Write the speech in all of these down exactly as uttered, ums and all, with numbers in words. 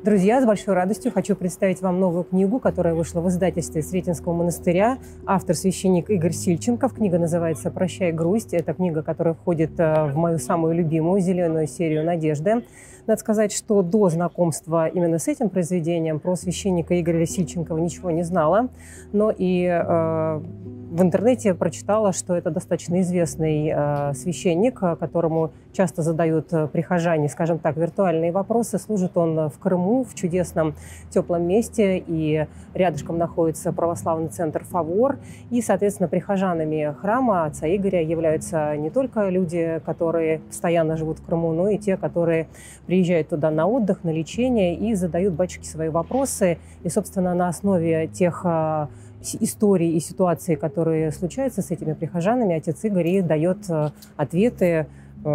Друзья, с большой радостью хочу представить вам новую книгу, которая вышла в издательстве Сретенского монастыря. Автор священник Игорь Сильченков. Книга называется «Прощай, грусть». Это книга, которая входит в мою самую любимую зеленую серию «Надежды». Надо сказать, что до знакомства именно с этим произведением про священника Игоря Сильченкова ничего не знала. Но и э, в интернете прочитала, что это достаточно известный э, священник, которому часто задают прихожане, скажем так, виртуальные вопросы. Служит он в Крыму, в чудесном теплом месте, и рядышком находится православный центр «Фавор». И, соответственно, прихожанами храма отца Игоря являются не только люди, которые постоянно живут в Крыму, но и те, которые приезжают туда на отдых, на лечение и задают батюшке свои вопросы. И, собственно, на основе тех историй и ситуаций, которые случаются с этими прихожанами, отец Игорь и дает ответы,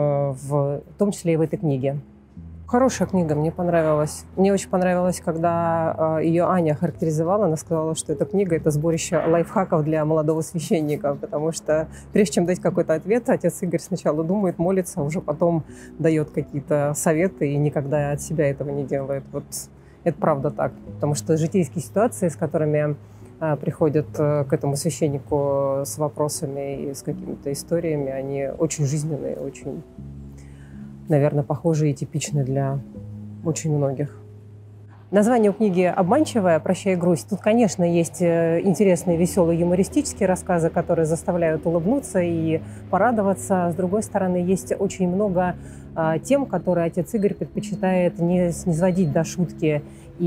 в том числе и в этой книге. Хорошая книга, мне понравилась. Мне очень понравилось, когда ее Аня характеризовала. Она сказала, что эта книга – это сборище лайфхаков для молодого священника, потому что прежде чем дать какой-то ответ, отец Игорь сначала думает, молится, а уже потом дает какие-то советы и никогда от себя этого не делает. Вот это правда так, потому что житейские ситуации, с которыми приходят к этому священнику с вопросами и с какими-то историями, они очень жизненные, очень, наверное, похожие и типичны для очень многих. Название у книги обманчивое «Прощай, грусть». Тут, конечно, есть интересные, веселые, юмористические рассказы, которые заставляют улыбнуться и порадоваться. С другой стороны, есть очень много тем, которые отец Игорь предпочитает не низводить до шутки.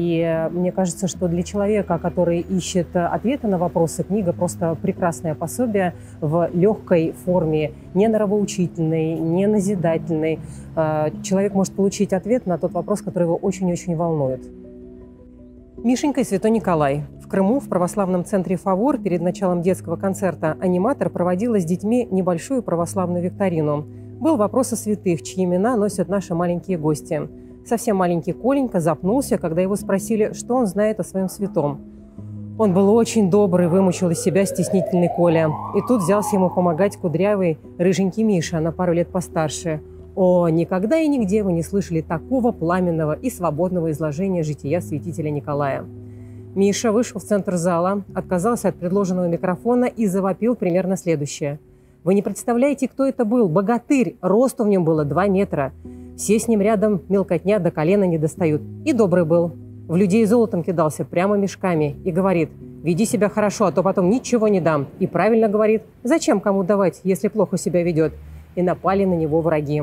И мне кажется, что для человека, который ищет ответы на вопросы, книга просто прекрасное пособие в легкой форме, не нравоучительной, не назидательной. Человек может получить ответ на тот вопрос, который его очень-очень волнует. Мишенька и святой Николай. В Крыму, в православном центре «Фавор», перед началом детского концерта аниматор проводила с детьми небольшую православную викторину. Был вопрос о святых, чьи имена носят наши маленькие гости. Совсем маленький Коленька запнулся, когда его спросили, что он знает о своем святом. Он был очень добрый, вымучил из себя стеснительный Коля. И тут взялся ему помогать кудрявый, рыженький Миша, на пару лет постарше. О, никогда и нигде вы не слышали такого пламенного и свободного изложения жития святителя Николая. Миша вышел в центр зала, отказался от предложенного микрофона и завопил примерно следующее. Вы не представляете, кто это был? Богатырь! Росту в нем было два метра. Все с ним рядом мелкотня до колена не достают. И добрый был. В людей золотом кидался прямо мешками и говорит: «Веди себя хорошо, а то потом ничего не дам». И правильно говорит: «Зачем кому давать, если плохо себя ведет?» И напали на него враги.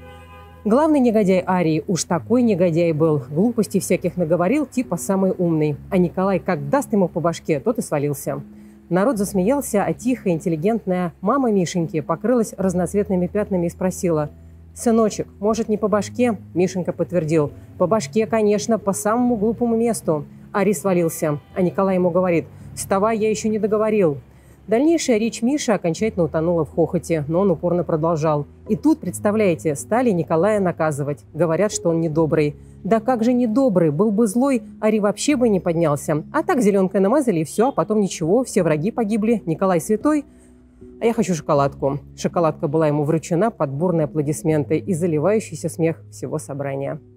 Главный негодяй Арии уж такой негодяй был. Глупостей всяких наговорил, типа самый умный. А Николай как даст ему по башке, тот и свалился. Народ засмеялся, а тихая, интеллигентная мама Мишеньки покрылась разноцветными пятнами и спросила: «Сыночек, может, не по башке?» Мишенька подтвердил: «По башке, конечно, по самому глупому месту». Арий свалился, а Николай ему говорит: «Вставай, я еще не договорил». Дальнейшая речь Миши окончательно утонула в хохоте, но он упорно продолжал. И тут, представляете, стали Николая наказывать. Говорят, что он недобрый. Да как же недобрый? Был бы злой, Арий вообще бы не поднялся. А так зеленкой намазали и все, а потом ничего, все враги погибли. Николай святой. А я хочу шоколадку. Шоколадка была ему вручена под бурные аплодисменты и заливающийся смех всего собрания.